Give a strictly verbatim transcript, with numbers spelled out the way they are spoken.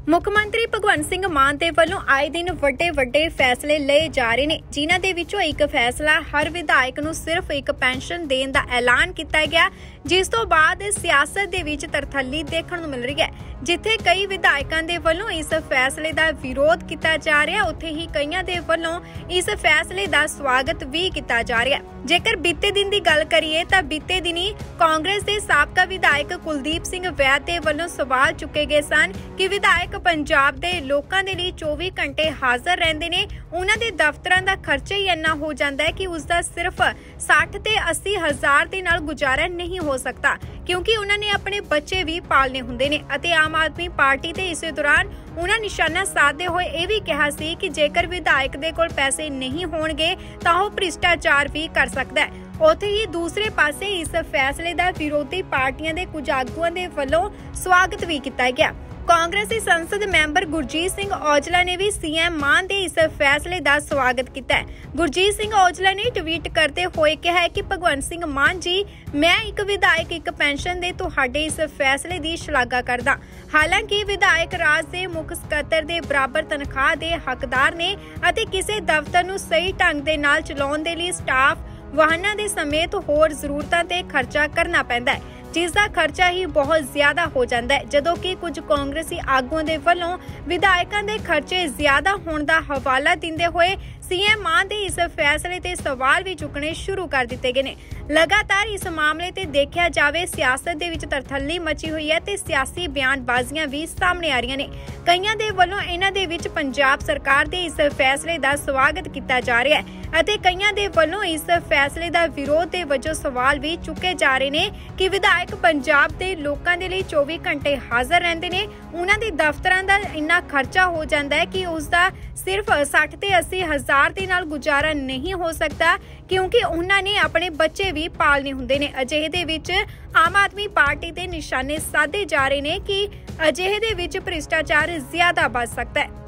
ਮੁੱਖ ਮੰਤਰੀ ਭਗਵੰਤ ਸਿੰਘ ਮਾਨ ਦੇ ਵੱਲੋਂ ਆਏ ਦਿਨ ਵੱਡੇ ਵੱਡੇ ਫੈਸਲੇ ਲਏ ਜਾ ਰਹੇ ਨੇ, ਜਿਨ੍ਹਾਂ ਦੇ ਵਿੱਚੋਂ ਇੱਕ ਫੈਸਲਾ ਹਰ ਵਿਧਾਇਕ ਨੂੰ ਸਿਰਫ ਇੱਕ ਪੈਨਸ਼ਨ ਦੇਣ ਦਾ ਐਲਾਨ ਕੀਤਾ ਗਿਆ, ਜਿਸ ਤੋਂ ਬਾਅਦ ਸਿਆਸਤ ਦੇ ਵਿੱਚ ਤਰਥੱਲੀ ਦੇਖਣ ਨੂੰ ਮਿਲ ਰਹੀ ਹੈ। ਜਿੱਥੇ ਕਈ ਵਿਧਾਇਕਾਂ ਦੇ ਵੱਲੋਂ ਇਸ ਫੈਸਲੇ ਦਾ ਵਿਰੋਧ ਕੀਤਾ ਜਾ ਰਿਹਾ, ਉੱਥੇ ਹੀ ਕਈਆਂ ਦੇ ਵੱਲੋਂ ਇਸ ਫੈਸਲੇ ਦਾ ਸਵਾਗਤ ਵੀ ਕੀਤਾ ਜਾ ਰਿਹਾ। ਜੇਕਰ ਬੀਤੇ ਦਿਨ ਦੀ ਗੱਲ ਕਰੀਏ ਤਾਂ ਬੀਤੇ ਦਿਨੀ ਕਾਂਗਰਸ ਦੇ ਸਾਬਕਾ ਵਿਧਾਇਕ ਕੁਲਦੀਪ ਸਿੰਘ ਵੈਦ ਦੇ ਵੱਲੋਂ ਸਵਾਲ ਚੁੱਕੇ ਗਏ ਸਨ ਕਿ ਵਿਧਾਇਕ ਪੰਜਾਬ ਦੇ ਲੋਕਾਂ ਦੇ ਲਈ ਚੌਵੀ ਘੰਟੇ ਹਾਜ਼ਰ ਰਹਿੰਦੇ ਨੇ, ਉਹਨਾਂ ਦੇ ਦਫ਼ਤਰਾਂ ਦਾ ਖਰਚਾ ਹੀ ਇੰਨਾ ਹੋ ਜਾਂਦਾ ਹੈ ਕਿ ਉਸ ਦਾ ਸਿਰਫ ਸੱਠ ਤੇ ਅੱਸੀ ਹਜ਼ਾਰ ਦੇ ਨਾਲ ਗੁਜ਼ਾਰਾ ਨਹੀਂ ਹੋ ਸਕਦਾ, ਕਿਉਂਕਿ ਉਹਨਾਂ ਨੇ ਆਪਣੇ ਬੱਚੇ ਵੀ ਪਾਲਨੇ ਹੁੰਦੇ ਨੇ। ਅਤੇ ਆਮ ਆਦਮੀ ਪਾਰਟੀ ਤੇ ਇਸੇ ਦੌਰਾਨ ਉਹਨਾਂ ਨਿਸ਼ਾਨਾ ਸਾਧਦੇ ਹੋਏ ਇਹ ਵੀ ਕਿਹਾ ਸੀ ਕਿ ਜੇਕਰ ਵਿਧਾਇਕ ਦੇ ਕੋਲ ਪੈਸੇ ਨਹੀਂ ਹੋਣਗੇ ਤਾਂ ਉਹ ਭ੍ਰਿਸ਼ਟਾਚਾਰ ਵੀ ਕਰ ਸਕਦਾ ਹੈ। ਉੱਥੇ ਹੀ ਦੂਸਰੇ ਪਾਸੇ ਇਸ ਫੈਸਲੇ ਦਾ ਵਿਰੋਧੀ ਪਾਰਟੀਆਂ ਦੇ ਕੁਝ ਆਗੂਆਂ ਦੇ ਵੱਲੋਂ ਸਵਾਗਤ ਵੀ ਕੀਤਾ ਗਿਆ। ਕਾਂਗਰਸੀ ਸੰਸਦ ਮੈਂਬਰ ਗੁਰਜੀਤ ਸਿੰਘ ਔਜਲਾ ਨੇ ਵੀ ਸੀਐਮ ਮਾਨ ਦੇ ਇਸ ਫੈਸਲੇ ਦਾ ਸਵਾਗਤ ਕੀਤਾ ਹੈ। ਗੁਰਜੀਤ ਸਿੰਘ ਔਜਲਾ ਨੇ ਟਵੀਟ ਕਰਦੇ ਹੋਏ ਕਿਹਾ ਕਿ ਭਗਵੰਤ ਸਿੰਘ ਮਾਨ ਜੀ, ਮੈਂ ਇੱਕ ਵਿਧਾਇਕ ਇੱਕ ਪੈਨਸ਼ਨ ਦੇ ਤੁਹਾਡੇ ਇਸ ਫੈਸਲੇ ਦੀ ਸ਼ਲਾਘਾ ਕਰਦਾ। ਹਾਲਾਂਕਿ ਵਿਧਾਇਕ ਰਾਜ ਦੇ ਮੁੱਖ ਸਕੱਤਰ ਦੇ ਬਰਾਬਰ ਤਨਖਾਹ ਦੇ ਹੱਕਦਾਰ ਨੇ ਅਤੇ ਕਿਸੇ ਦਫ਼ਤਰ ਨੂੰ ਸਹੀ ਢੰਗ ਦੇ ਨਾਲ ਚਲਾਉਣ ਦੇ ਲਈ ਸਟਾਫ, ਵਾਹਨਾਂ ਦੇ ਸਮੇਤ ਹੋਰ ਜ਼ਰੂਰਤਾਂ ਤੇ ਖਰਚਾ ਕਰਨਾ ਪੈਂਦਾ ਹੈ, ਜਿਸ ਦਾ ਖਰਚਾ ਹੀ ਬਹੁਤ ਜ਼ਿਆਦਾ ਹੋ ਜਾਂਦਾ ਹੈ। ਜਦੋਂ ਕਿ ਕੁਝ ਕਾਂਗਰਸੀ ਆਗੂਆਂ ਦੇ ਵੱਲੋਂ ਵਿਧਾਇਕਾਂ ਦੇ ਖਰਚੇ ਜ਼ਿਆਦਾ ਹੋਣ ਦਾ ਹਵਾਲਾ ਦਿੰਦੇ ਹੋਏ ਸੀਐਮ ਮਾਨ ਦੇ ਇਸ ਫੈਸਲੇ ਤੇ ਸਵਾਲ ਵੀ ਚੁੱਕਣੇ ਸ਼ੁਰੂ ਕਰ ਦਿੱਤੇ ਗਏ ਨੇ। ਲਗਾਤਾਰ ਇਸ ਮਾਮਲੇ ਤੇ ਦੇਖਿਆ ਜਾਵੇ ਸਿਆਸਤ ਦੇ ਵਿੱਚ ਤਰਥੱਲੀ ਮਚੀ ਹੋਈ ਹੈ ਤੇ ਸਿਆਸੀ ਬਿਆਨਬਾਜ਼ੀਆਂ ਵੀ ਸਾਹਮਣੇ ਆ ਰਹੀਆਂ ਨੇ। ਕਈਆਂ ਦੇ ਵੱਲੋਂ ਇਹਨਾਂ ਦੇ ਵਿੱਚ ਪੰਜਾਬ ਸਰਕਾਰ ਦੇ ਇਸ ਫੈਸਲੇ ਦਾ ਸਵਾਗਤ ਕੀਤਾ ਜਾ ਰਿਹਾ ਹੈ ਅਤੇ ਕਈਆਂ ਦੇ ਵੱਲੋਂ ਇਸ ਫੈਸਲੇ ਦਾ ਵਿਰੋਧ ਦੇ ਵਜੋਂ ਸਵਾਲ ਵੀ ਚੁੱਕੇ ਜਾ ਰਹੇ ਨੇ ਕਿ ਵਿਧਾਇਕ ਪੰਜਾਬ ਦੇ ਲੋਕਾਂ ਦੇ ਲਈ ਚੌਵੀ ਘੰਟੇ ਹਾਜ਼ਰ ਰਹਿੰਦੇ ਨੇ, ਉਹਨਾਂ ਦੇ ਦਫ਼ਤਰਾਂ ਦਾ ਇੰਨਾ ਖਰਚਾ ਹੋ ਜਾਂਦਾ ਹੈ ਕਿ ਉਸ ਦਾ ਸਿਰਫ ਸੱਠ ਤੇ ਅੱਸੀ ਹਜ਼ਾਰ ਦੇ ਨਾਲ ਗੁਜ਼ਾਰਾ ਨਹੀਂ ਹੋ ਸਕਦਾ, ਕਿਉਂਕਿ ਉਹਨਾਂ ਨੇ ਆਪਣੇ ਬੱਚੇ ਵੀ ਪਾਲਨੇ ਹੁੰਦੇ ਨੇ। ਅਜਿਹੇ ਦੇ ਵਿੱਚ ਆਮ ਆਦਮੀ ਪਾਰਟੀ ਦੇ ਨਿਸ਼ਾਨੇ ਸਾਧੇ ਜਾ ਰਹੇ ਨੇ ਕਿ ਅਜਿਹੇ ਦੇ ਵਿੱਚ ਭ੍ਰਿਸ਼ਟਾਚਾਰ ਜ਼ਿਆਦਾ ਵੱਧ ਸਕਦਾ ਹੈ।